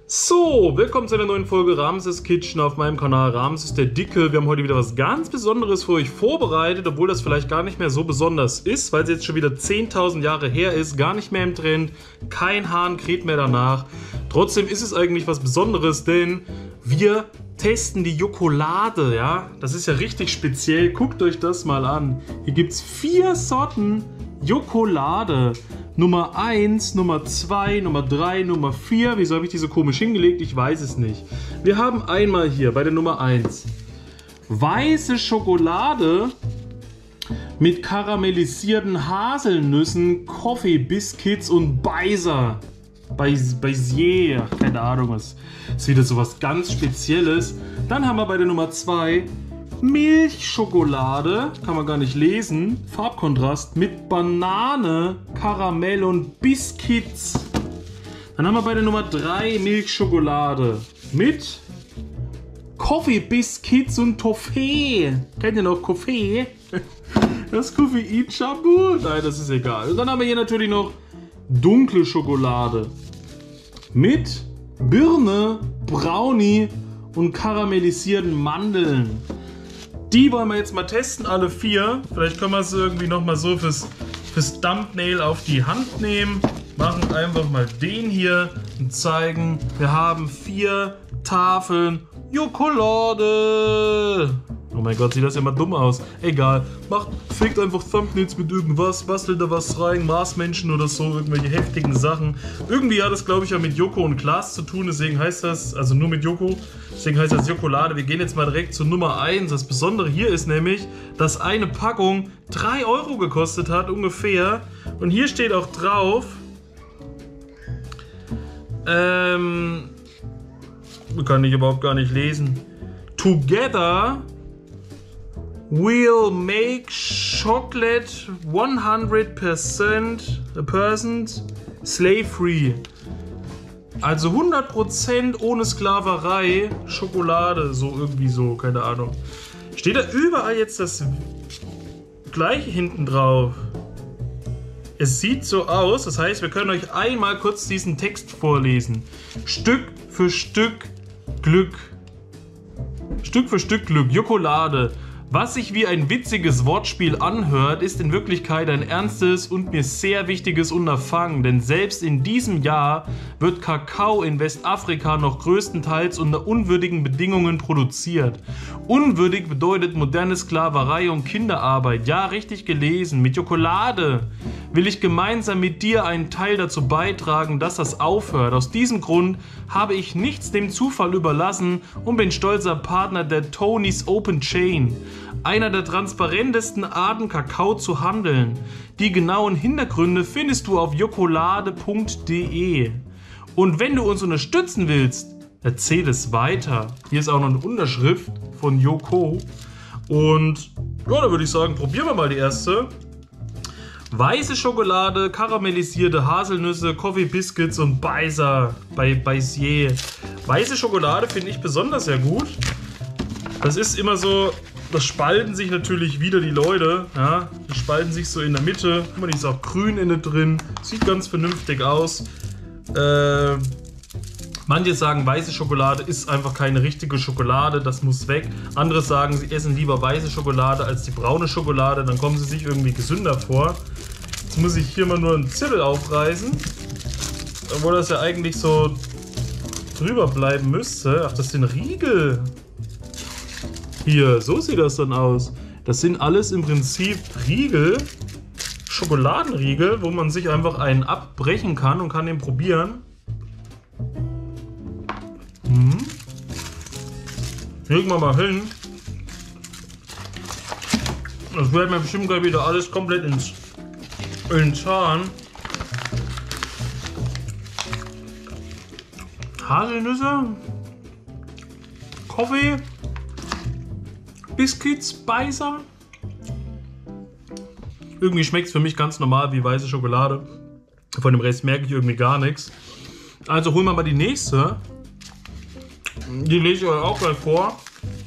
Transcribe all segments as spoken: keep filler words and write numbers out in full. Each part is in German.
So, willkommen zu einer neuen Folge Ramses Kitchen auf meinem Kanal Ramses der Dicke. Wir haben heute wieder was ganz Besonderes für euch vorbereitet, obwohl das vielleicht gar nicht mehr so besonders ist, weil es jetzt schon wieder zehntausend Jahre her ist, gar nicht mehr im Trend, kein Hahn kräht mehr danach. Trotzdem ist es eigentlich was Besonderes, denn wir testen die Jokolade, ja. Das ist ja richtig speziell, guckt euch das mal an. Hier gibt es vier Sorten Jokolade. Nummer eins, Nummer zwei, Nummer drei, Nummer vier. Wieso habe ich die so komisch hingelegt? Ich weiß es nicht. Wir haben einmal hier bei der Nummer eins weiße Schokolade mit karamellisierten Haselnüssen, Coffee Biscuits und Beiser. Beisier, keine Ahnung was. Ist wieder so was ganz Spezielles. Dann haben wir bei der Nummer zwei Milchschokolade, kann man gar nicht lesen, Farbkontrast mit Banane, Karamell und Biscuits. Dann haben wir bei der Nummer drei Milchschokolade mit Coffee Biscuits und Toffee. Kennt ihr noch Toffee? Das Koffein-Shampoo? Nein, das ist egal. Und dann haben wir hier natürlich noch dunkle Schokolade mit Birne, Brownie und karamellisierten Mandeln. Die wollen wir jetzt mal testen, alle vier. Vielleicht können wir es irgendwie nochmal so fürs, fürs Thumbnail auf die Hand nehmen. Machen einfach mal den hier und zeigen, wir haben vier Tafeln Jokolade. Oh mein Gott, sieht das ja immer dumm aus. Egal, macht, fickt einfach Thumbnails mit irgendwas, bastelt da was rein, Marsmenschen oder so, irgendwelche heftigen Sachen. Irgendwie hat das, glaube ich, ja mit Joko und Klaas zu tun, deswegen heißt das, also nur mit Joko, deswegen heißt das Jokolade. Wir gehen jetzt mal direkt zur Nummer eins. Das Besondere hier ist nämlich, dass eine Packung drei Euro gekostet hat, ungefähr. Und hier steht auch drauf, ähm, kann ich überhaupt gar nicht lesen. Together we'll make chocolate hundred percent slave free. Also hundert Prozent ohne Sklaverei Schokolade, so irgendwie so, keine Ahnung. Steht da überall jetzt das gleiche hinten drauf? Es sieht so aus, das heißt, wir können euch einmal kurz diesen Text vorlesen. Stück für Stück Glück. Stück für Stück Glück. Jokolade. Was sich wie ein witziges Wortspiel anhört, ist in Wirklichkeit ein ernstes und mir sehr wichtiges Unterfangen, denn selbst in diesem Jahr wird Kakao in Westafrika noch größtenteils unter unwürdigen Bedingungen produziert. Unwürdig bedeutet moderne Sklaverei und Kinderarbeit. Ja, richtig gelesen. Mit Jokolade will ich gemeinsam mit dir einen Teil dazu beitragen, dass das aufhört. Aus diesem Grund habe ich nichts dem Zufall überlassen und bin stolzer Partner der Tony's Open Chain, einer der transparentesten Arten Kakao zu handeln. Die genauen Hintergründe findest du auf jokolade punkt de. Und wenn du uns unterstützen willst, erzähl es weiter. Hier ist auch noch eine Unterschrift von Joko. Und ja, da würde ich sagen, probieren wir mal die erste. Weiße Schokolade, karamellisierte Haselnüsse, Coffee Biscuits und Beiser bei Beisier. Weiße Schokolade finde ich besonders sehr gut. Das ist immer so, das spalten sich natürlich wieder die Leute. Ja, die spalten sich so in der Mitte. Guck mal, die ist auch grün innen drin. Sieht ganz vernünftig aus. Äh, manche sagen, weiße Schokolade ist einfach keine richtige Schokolade, das muss weg. Andere sagen, sie essen lieber weiße Schokolade als die braune Schokolade, dann kommen sie sich irgendwie gesünder vor. Jetzt muss ich hier mal nur einen Zippel aufreißen, obwohl das ja eigentlich so drüber bleiben müsste. Ach, das sind Riegel. Hier, so sieht das dann aus. Das sind alles im Prinzip Riegel, Schokoladenriegel, wo man sich einfach einen abbrechen kann und kann den probieren. Hm. Legen wir mal hin. Das wird mir bestimmt gleich wieder alles komplett ins, in den Zahn. Haselnüsse, Kaffee, Biscuits, Beiser. Irgendwie schmeckt es für mich ganz normal wie weiße Schokolade. Von dem Rest merke ich irgendwie gar nichts. Also holen wir mal die nächste. Die lese ich euch auch gleich vor.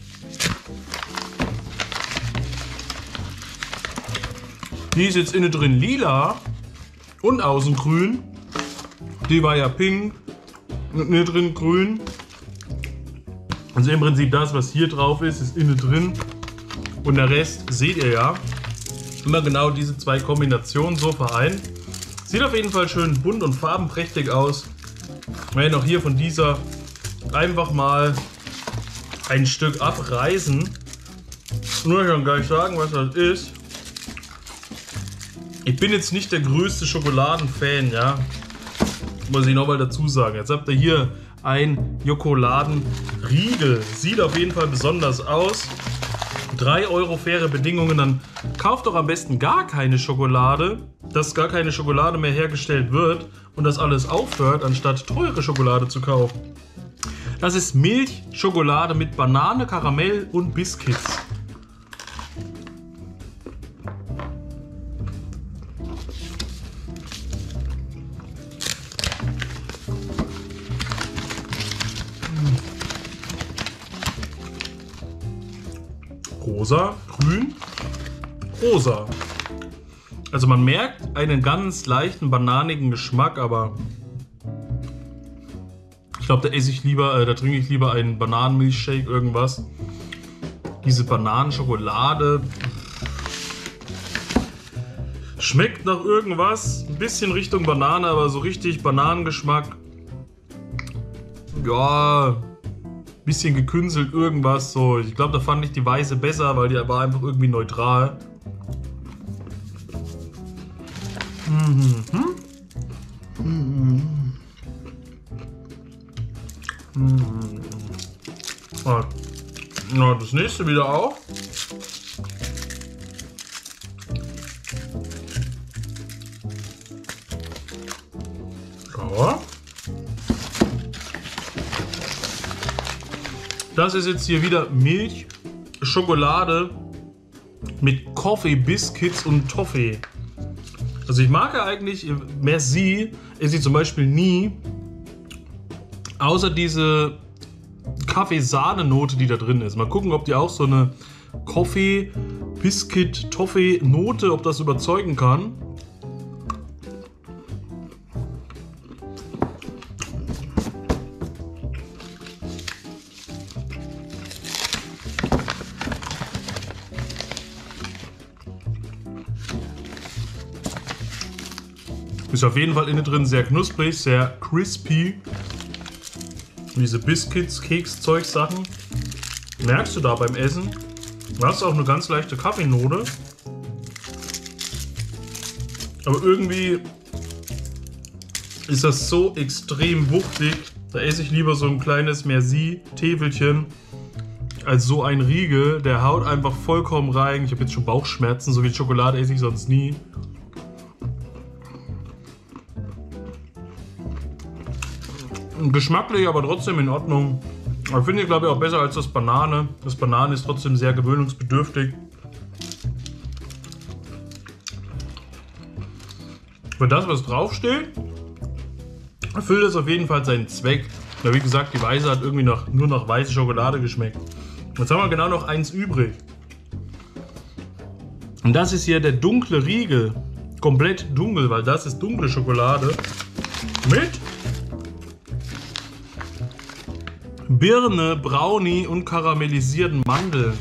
Die ist jetzt innen drin lila und außen grün. Die war ja pink. Und innen drin grün. Also im Prinzip das, was hier drauf ist, ist innen drin. Und der Rest seht ihr ja. Immer genau diese zwei Kombinationen so vereint. Sieht auf jeden Fall schön bunt und farbenprächtig aus. Wir werden auch hier von dieser einfach mal ein Stück abreißen. Nur ich kann gleich sagen, was das ist. Ich bin jetzt nicht der größte Schokoladenfan, ja. Muss ich nochmal dazu sagen. Jetzt habt ihr hier ein Schokoladenriegel. Sieht auf jeden Fall besonders aus. drei Euro faire Bedingungen. Dann kauft doch am besten gar keine Schokolade, dass gar keine Schokolade mehr hergestellt wird und das alles aufhört, anstatt teure Schokolade zu kaufen. Das ist Milchschokolade mit Banane, Karamell und Biscuits. Rosa, grün, rosa. Also man merkt einen ganz leichten bananigen Geschmack, aber ich glaube, da esse ich lieber, äh, da trinke ich lieber einen Bananenmilchshake, irgendwas. Diese Bananenschokolade schmeckt nach irgendwas, ein bisschen Richtung Banane, aber so richtig Bananengeschmack. Ja, bisschen gekünstelt, irgendwas so. Ich glaube, da fand ich die weiße besser, weil die war einfach irgendwie neutral. Mhm. Mhm. Mhm. Ah. Na, das nächste wieder auch. Ja. Das ist jetzt hier wieder Milch, Schokolade mit Coffee, Biscuits und Toffee. Also ich mag ja eigentlich, Merci, esse ich zum Beispiel nie, außer diese Kaffeesahne-Note, die da drin ist. Mal gucken, ob die auch so eine Coffee, Biscuit, Toffee-Note, ob das überzeugen kann. Ist auf jeden Fall innen drin sehr knusprig, sehr crispy. Diese Biscuits, Keks-Zeug Sachen. Merkst du da beim Essen. Du hast auch eine ganz leichte Kaffeenote. Aber irgendwie ist das so extrem wuchtig. Da esse ich lieber so ein kleines Merci-Täfelchen als so ein Riegel. Der haut einfach vollkommen rein. Ich habe jetzt schon Bauchschmerzen. So viel Schokolade esse ich sonst nie. Geschmacklich, aber trotzdem in Ordnung. Aber finde ich, glaube ich, auch besser als das Banane. Das Banane ist trotzdem sehr gewöhnungsbedürftig. Für das, was draufsteht, erfüllt es auf jeden Fall seinen Zweck. Ja, wie gesagt, die Weiße hat irgendwie noch, nur nach weiße Schokolade geschmeckt. Jetzt haben wir genau noch eins übrig. Und das ist hier der dunkle Riegel. Komplett dunkel, weil das ist dunkle Schokolade. Mit Birne, Brownie und karamellisierten Mandeln.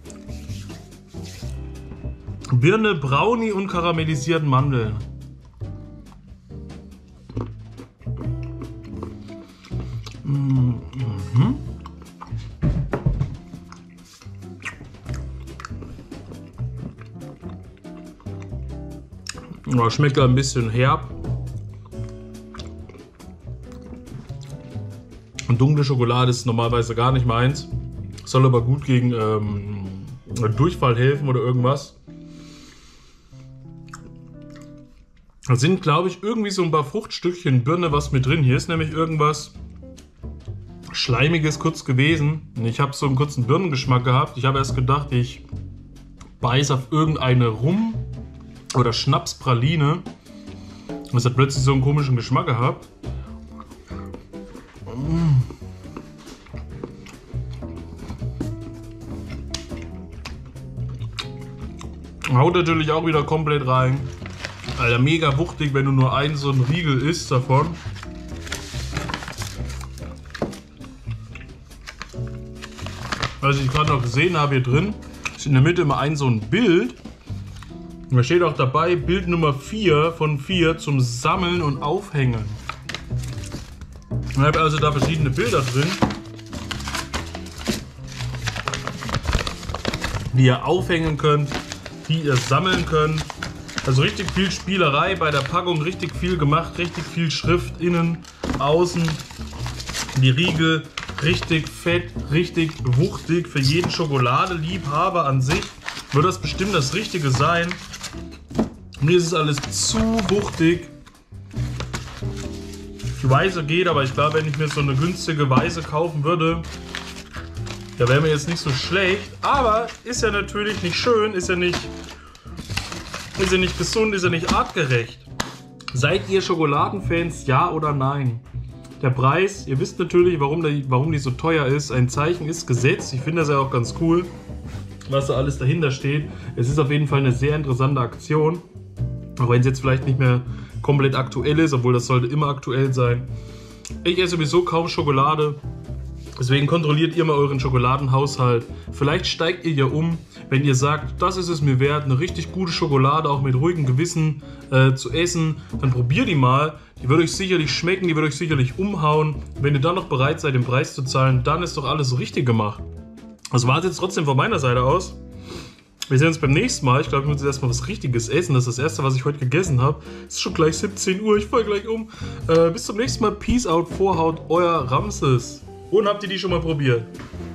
Birne, Brownie und karamellisierten Mandeln. Mhm. Ja, schmeckt ein bisschen herb. Und dunkle Schokolade ist normalerweise gar nicht meins. Soll aber gut gegen ähm, Durchfall helfen oder irgendwas. Da sind, glaube ich, irgendwie so ein paar Fruchtstückchen Birne was mit drin. Hier ist nämlich irgendwas Schleimiges kurz gewesen. Ich habe so einen kurzen Birnengeschmack gehabt. Ich habe erst gedacht, ich beiße auf irgendeine Rum- oder Schnapspraline. Und es hat plötzlich so einen komischen Geschmack gehabt. Haut natürlich auch wieder komplett rein. Alter, mega wuchtig, wenn du nur einen so einen Riegel isst davon. was ich gerade noch gesehen habe hier drin, ist in der Mitte immer ein so ein Bild. Und da steht auch dabei, Bild Nummer vier von vier zum Sammeln und Aufhängen. Und ich habe also da verschiedene Bilder drin, die ihr aufhängen könnt, die ihr sammeln könnt. Also richtig viel Spielerei bei der Packung, richtig viel gemacht, richtig viel Schrift innen, außen. Die Riegel richtig fett, richtig wuchtig. Für jeden Schokoladeliebhaber an sich wird das bestimmt das Richtige sein. Mir ist es alles zu wuchtig. Die Weiße geht, aber ich glaube, wenn ich mir so eine günstige Weiße kaufen würde, da wäre mir jetzt nicht so schlecht. Aber ist ja natürlich nicht schön, ist ja nicht, ist ja nicht gesund, ist ja nicht artgerecht. Seid ihr Schokoladenfans, ja oder nein? Der Preis, ihr wisst natürlich, warum die, warum die so teuer ist. Ein Zeichen ist Gesetz. Ich finde das ja auch ganz cool, was da alles dahinter steht. Es ist auf jeden Fall eine sehr interessante Aktion. Auch wenn es jetzt vielleicht nicht mehr komplett aktuell ist, obwohl das sollte immer aktuell sein. Ich esse sowieso kaum Schokolade. Deswegen kontrolliert ihr mal euren Schokoladenhaushalt. Vielleicht steigt ihr ja um, wenn ihr sagt, das ist es mir wert, eine richtig gute Schokolade auch mit ruhigem Gewissen äh, zu essen. Dann probiert die mal. Die wird euch sicherlich schmecken, die wird euch sicherlich umhauen. Wenn ihr dann noch bereit seid, den Preis zu zahlen, dann ist doch alles so richtig gemacht. Das war es jetzt trotzdem von meiner Seite aus. Wir sehen uns beim nächsten Mal. Ich glaube, ich muss jetzt erstmal was Richtiges essen. Das ist das erste, was ich heute gegessen habe. Es ist schon gleich siebzehn Uhr, ich falle gleich um. Äh, bis zum nächsten Mal. Peace out, Vorhaut, euer Ramses. Und habt ihr die schon mal probiert?